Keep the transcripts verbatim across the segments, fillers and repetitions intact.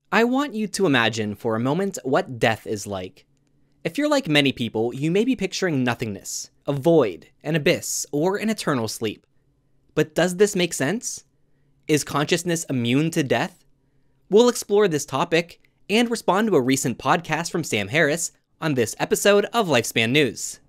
I want you to imagine for a moment what death is like. If you're like many people, you may be picturing nothingness, a void, an abyss, or an eternal sleep. But does this make sense? Is consciousness immune to death? We'll explore this topic and respond to a recent podcast from Sam Harris on this episode of Lifespan News.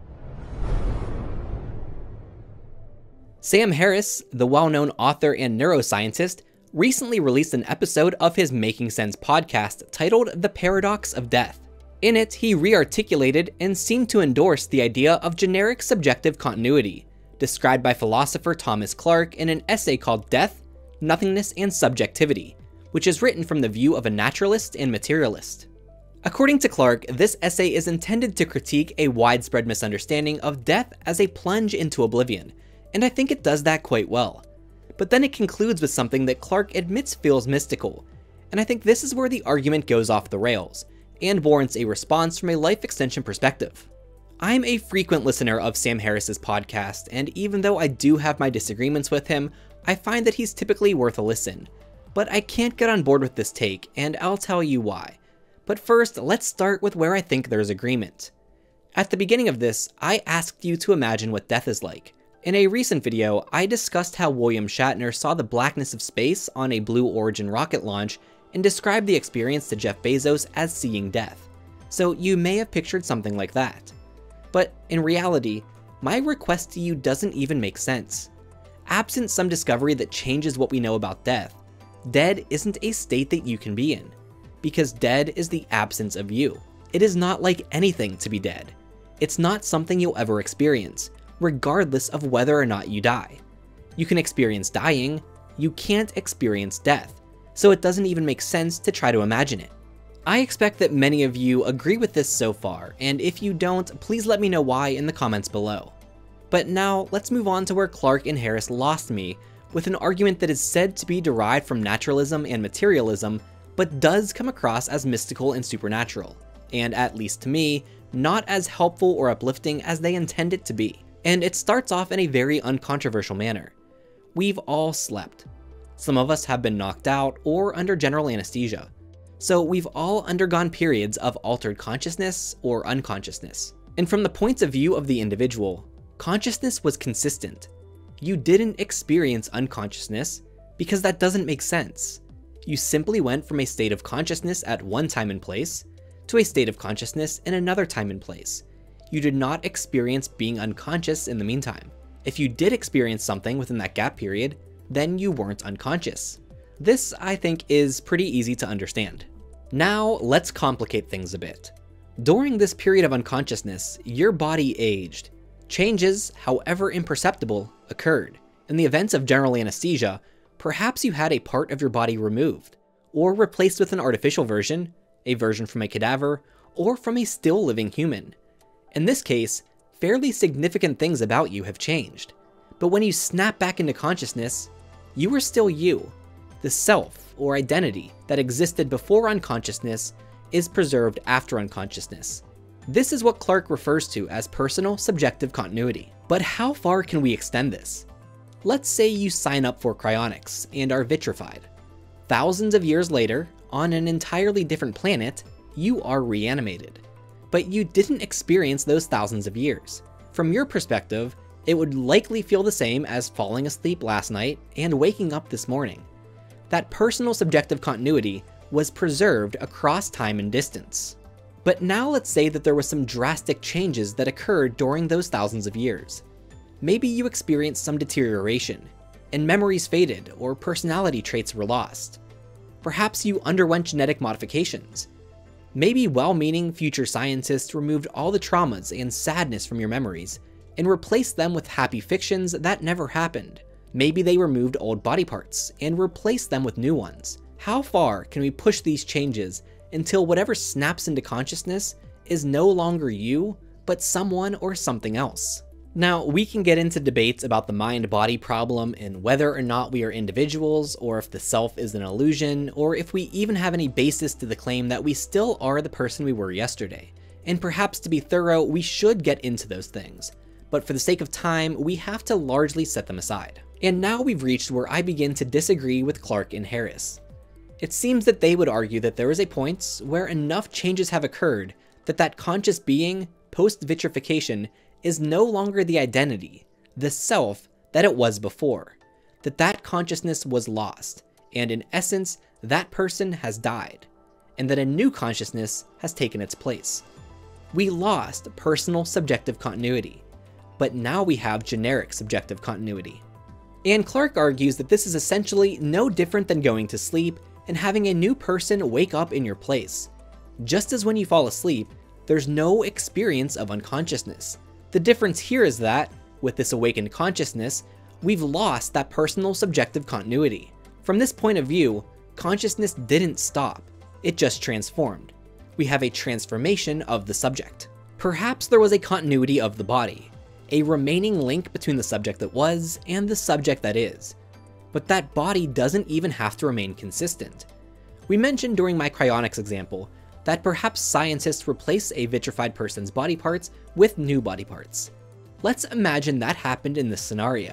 Sam Harris, the well-known author and neuroscientist, recently released an episode of his Making Sense podcast titled The Paradox of Death. In it, he rearticulated and seemed to endorse the idea of generic subjective continuity, described by philosopher Thomas Clark in an essay called Death, Nothingness, and Subjectivity, which is written from the view of a naturalist and materialist. According to Clark, this essay is intended to critique a widespread misunderstanding of death as a plunge into oblivion, and I think it does that quite well. But then it concludes with something that Clark admits feels mystical, and I think this is where the argument goes off the rails, and warrants a response from a life extension perspective. I'm a frequent listener of Sam Harris's podcast, and even though I do have my disagreements with him, I find that he's typically worth a listen. But I can't get on board with this take, and I'll tell you why. But first, let's start with where I think there's agreement. At the beginning of this, I asked you to imagine what death is like. In a recent video, I discussed how William Shatner saw the blackness of space on a Blue Origin rocket launch and described the experience to Jeff Bezos as seeing death. So you may have pictured something like that. But in reality, my request to you doesn't even make sense. Absent some discovery that changes what we know about death, dead isn't a state that you can be in, because dead is the absence of you. It is not like anything to be dead. It's not something you'll ever experience, regardless of whether or not you die. You can experience dying, you can't experience death, so it doesn't even make sense to try to imagine it. I expect that many of you agree with this so far, and if you don't, please let me know why in the comments below. But now, let's move on to where Clark and Harris lost me, with an argument that is said to be derived from naturalism and materialism, but does come across as mystical and supernatural, and at least to me, not as helpful or uplifting as they intend it to be. And it starts off in a very uncontroversial manner. We've all slept. Some of us have been knocked out or under general anesthesia. So we've all undergone periods of altered consciousness or unconsciousness. And from the point of view of the individual, consciousness was consistent. You didn't experience unconsciousness because that doesn't make sense. You simply went from a state of consciousness at one time and place to a state of consciousness in another time and place. You did not experience being unconscious in the meantime. If you did experience something within that gap period, then you weren't unconscious. This, I think, is pretty easy to understand. Now, let's complicate things a bit. During this period of unconsciousness, your body aged. Changes, however imperceptible, occurred. In the events of general anesthesia, perhaps you had a part of your body removed, or replaced with an artificial version, a version from a cadaver, or from a still living human. In this case, fairly significant things about you have changed. But when you snap back into consciousness, you are still you. The self, or identity, that existed before unconsciousness is preserved after unconsciousness. This is what Clark refers to as personal subjective continuity. But how far can we extend this? Let's say you sign up for cryonics and are vitrified. Thousands of years later, on an entirely different planet, you are reanimated. But you didn't experience those thousands of years. From your perspective, it would likely feel the same as falling asleep last night and waking up this morning. That personal subjective continuity was preserved across time and distance. But now let's say that there were some drastic changes that occurred during those thousands of years. Maybe you experienced some deterioration, and memories faded or personality traits were lost. Perhaps you underwent genetic modifications. Maybe well-meaning future scientists removed all the traumas and sadness from your memories and replaced them with happy fictions that never happened. Maybe they removed old body parts and replaced them with new ones. How far can we push these changes until whatever snaps into consciousness is no longer you, but someone or something else? Now, we can get into debates about the mind-body problem and whether or not we are individuals, or if the self is an illusion, or if we even have any basis to the claim that we still are the person we were yesterday. And perhaps to be thorough, we should get into those things. But for the sake of time, we have to largely set them aside. And now we've reached where I begin to disagree with Clark and Harris. It seems that they would argue that there is a point where enough changes have occurred that that conscious being, post-vitrification, is no longer the identity, the self, that it was before. That that consciousness was lost, and in essence, that person has died, and that a new consciousness has taken its place. We lost personal subjective continuity, but now we have generic subjective continuity. And Clark argues that this is essentially no different than going to sleep and having a new person wake up in your place. Just as when you fall asleep, there's no experience of unconsciousness. The difference here is that, with this awakened consciousness, we've lost that personal subjective continuity. From this point of view, consciousness didn't stop, it just transformed. We have a transformation of the subject. Perhaps there was a continuity of the body, a remaining link between the subject that was and the subject that is. But that body doesn't even have to remain consistent. We mentioned during my cryonics example that perhaps scientists replace a vitrified person's body parts with new body parts. Let's imagine that happened in this scenario.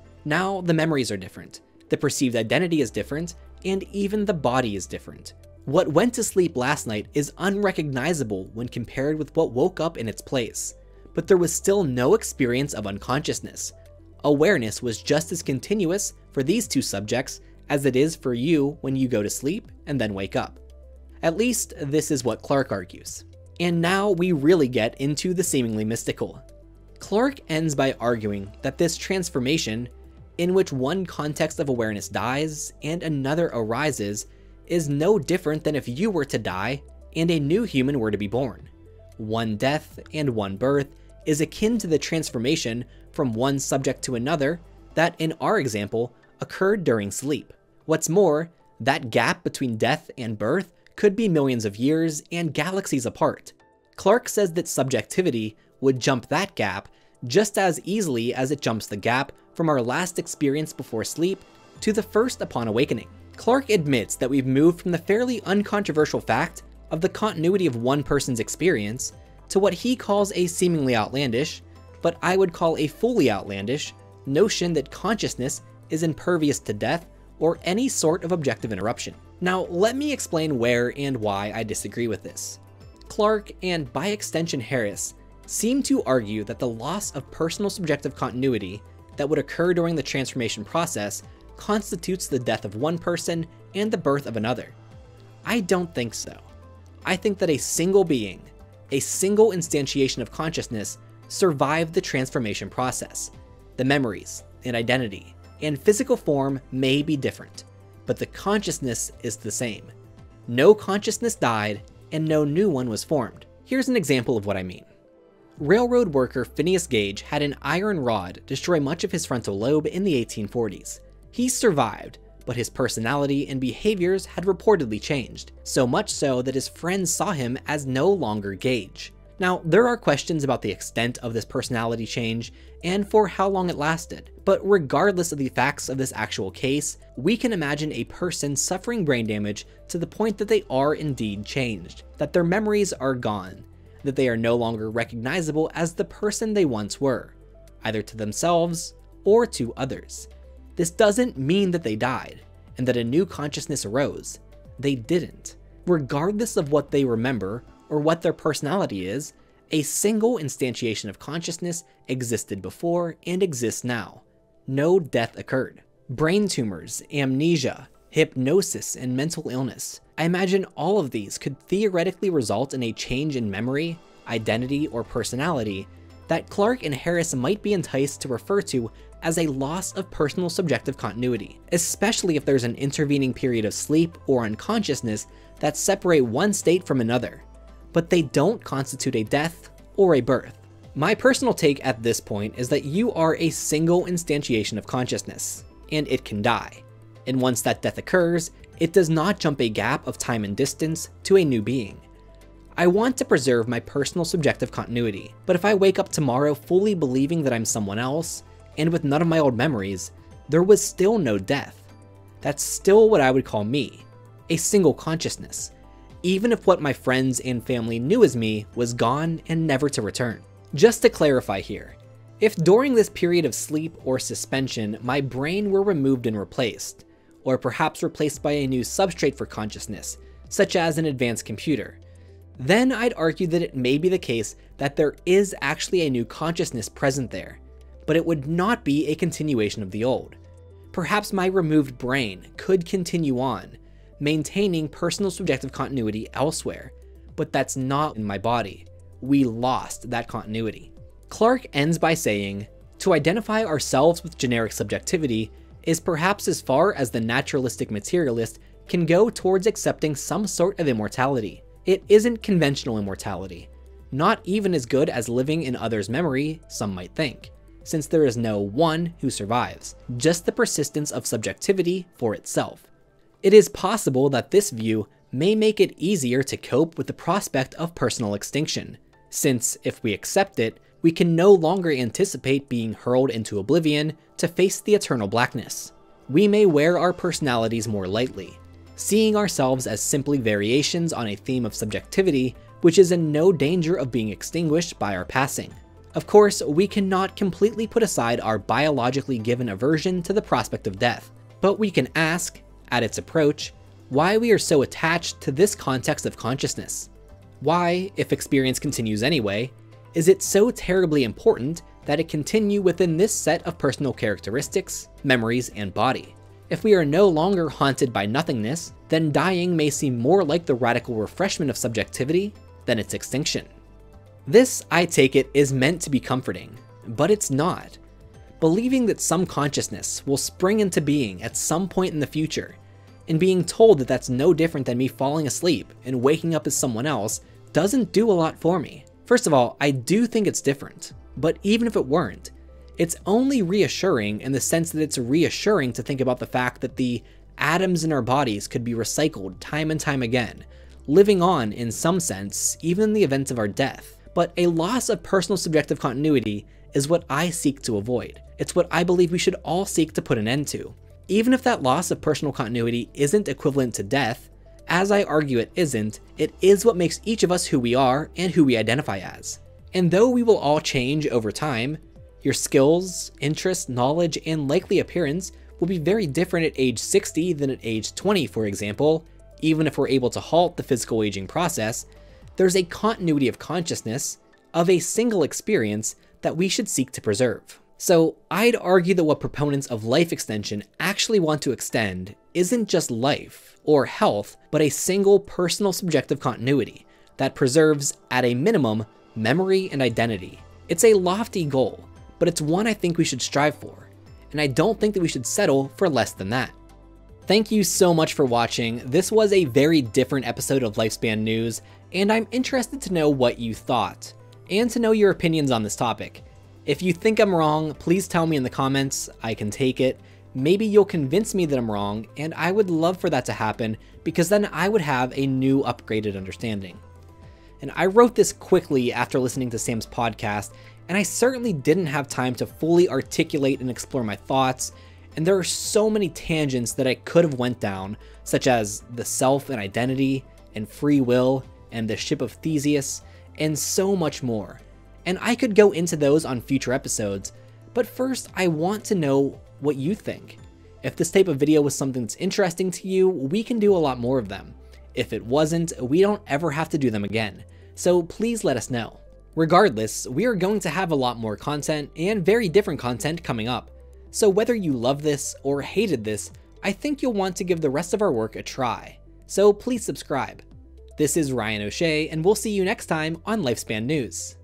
Now the memories are different, the perceived identity is different, and even the body is different. What went to sleep last night is unrecognizable when compared with what woke up in its place, but there was still no experience of unconsciousness. Awareness was just as continuous for these two subjects as it is for you when you go to sleep and then wake up. At least, this is what Clark argues. And now we really get into the seemingly mystical. Clark ends by arguing that this transformation, in which one context of awareness dies and another arises, is no different than if you were to die and a new human were to be born. One death and one birth is akin to the transformation from one subject to another that, in our example, occurred during sleep. What's more, that gap between death and birth could be millions of years and galaxies apart. Clark says that subjectivity would jump that gap just as easily as it jumps the gap from our last experience before sleep to the first upon awakening. Clark admits that we've moved from the fairly uncontroversial fact of the continuity of one person's experience to what he calls a seemingly outlandish, but I would call a fully outlandish, notion that consciousness is impervious to death or any sort of objective interruption. Now, let me explain where and why I disagree with this. Clark, and by extension Harris, seem to argue that the loss of personal subjective continuity that would occur during the transformation process constitutes the death of one person and the birth of another. I don't think so. I think that a single being, a single instantiation of consciousness, survived the transformation process. The memories and identity and physical form may be different, but the consciousness is the same. No consciousness died and no new one was formed. Here's an example of what I mean. Railroad worker Phineas Gage had an iron rod destroy much of his frontal lobe in the eighteen forties. He survived, but his personality and behaviors had reportedly changed, so much so that his friends saw him as no longer Gage. Now, there are questions about the extent of this personality change and for how long it lasted, but regardless of the facts of this actual case, we can imagine a person suffering brain damage to the point that they are indeed changed, that their memories are gone, that they are no longer recognizable as the person they once were, either to themselves or to others. This doesn't mean that they died and that a new consciousness arose. They didn't. Regardless of what they remember or what their personality is, a single instantiation of consciousness existed before and exists now. No death occurred. Brain tumors, amnesia, hypnosis, and mental illness. I imagine all of these could theoretically result in a change in memory, identity, or personality that Clark and Harris might be enticed to refer to as a loss of personal subjective continuity, especially if there's an intervening period of sleep or unconsciousness that separate one state from another, but they don't constitute a death or a birth. My personal take at this point is that you are a single instantiation of consciousness, and it can die. And once that death occurs, it does not jump a gap of time and distance to a new being. I want to preserve my personal subjective continuity, but if I wake up tomorrow fully believing that I'm someone else, and with none of my old memories, there was still no death. That's still what I would call me, a single consciousness, even if what my friends and family knew as me was gone and never to return. Just to clarify here, if during this period of sleep or suspension my brain were removed and replaced, or perhaps replaced by a new substrate for consciousness, such as an advanced computer, then I'd argue that it may be the case that there is actually a new consciousness present there, but it would not be a continuation of the old. Perhaps my removed brain could continue on, maintaining personal subjective continuity elsewhere, but that's not in my body. We lost that continuity. Clarke ends by saying, to identify ourselves with generic subjectivity is perhaps as far as the naturalistic materialist can go towards accepting some sort of immortality. It isn't conventional immortality, not even as good as living in others' memory, some might think, since there is no one who survives, just the persistence of subjectivity for itself. It is possible that this view may make it easier to cope with the prospect of personal extinction, since if we accept it, we can no longer anticipate being hurled into oblivion to face the eternal blackness. We may wear our personalities more lightly, seeing ourselves as simply variations on a theme of subjectivity, which is in no danger of being extinguished by our passing. Of course, we cannot completely put aside our biologically given aversion to the prospect of death, but we can ask, at its approach, why we are so attached to this context of consciousness. Why, if experience continues anyway, is it so terribly important that it continue within this set of personal characteristics, memories, and body? If we are no longer haunted by nothingness, then dying may seem more like the radical refreshment of subjectivity than its extinction. This, I take it, is meant to be comforting, but it's not. Believing that some consciousness will spring into being at some point in the future, and being told that that's no different than me falling asleep and waking up as someone else, doesn't do a lot for me. First of all, I do think it's different, but even if it weren't, it's only reassuring in the sense that it's reassuring to think about the fact that the atoms in our bodies could be recycled time and time again, living on in some sense, even in the event of our death. But a loss of personal subjective continuity is what I seek to avoid. It's what I believe we should all seek to put an end to. Even if that loss of personal continuity isn't equivalent to death, as I argue it isn't, it is what makes each of us who we are and who we identify as. And though we will all change over time, your skills, interests, knowledge, and likely appearance will be very different at age sixty than at age twenty, for example. Even if we're able to halt the physical aging process, there's a continuity of consciousness, of a single experience, that we should seek to preserve. So I'd argue that what proponents of life extension actually want to extend isn't just life or health, but a single personal subjective continuity that preserves, at a minimum, memory and identity. It's a lofty goal, but it's one I think we should strive for, and I don't think that we should settle for less than that. Thank you so much for watching. This was a very different episode of Lifespan News, and I'm interested to know what you thought, and to know your opinions on this topic. If you think I'm wrong, please tell me in the comments. I can take it. Maybe you'll convince me that I'm wrong, and I would love for that to happen, because then I would have a new upgraded understanding. And I wrote this quickly after listening to Sam's podcast, and I certainly didn't have time to fully articulate and explore my thoughts, and there are so many tangents that I could have went down, such as the self and identity, and free will, and the ship of Theseus, and so much more. And I could go into those on future episodes, but first I want to know what you think. If this type of video was something that's interesting to you, we can do a lot more of them. If it wasn't, we don't ever have to do them again, so please let us know. Regardless, we are going to have a lot more content, and very different content coming up. So whether you love this or hated this, I think you'll want to give the rest of our work a try. So please subscribe. This is Ryan O'Shea, and we'll see you next time on Lifespan News.